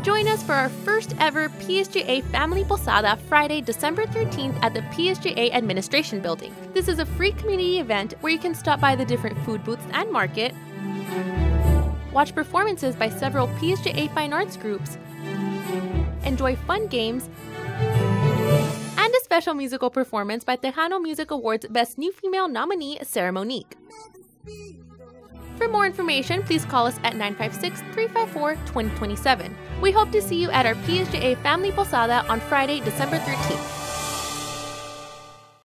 Join us for our first ever PSJA Family Posada Friday, December 13th at the PSJA Administration Building. This is a free community event where you can stop by the different food booths and market, watch performances by several PSJA fine arts groups, enjoy fun games, and a special musical performance by Tejano Music Awards Best New Female nominee Sarah Monique. For more information, please call us at 956-354-2027. We hope to see you at our PSJA Family Posada on Friday, December 13th.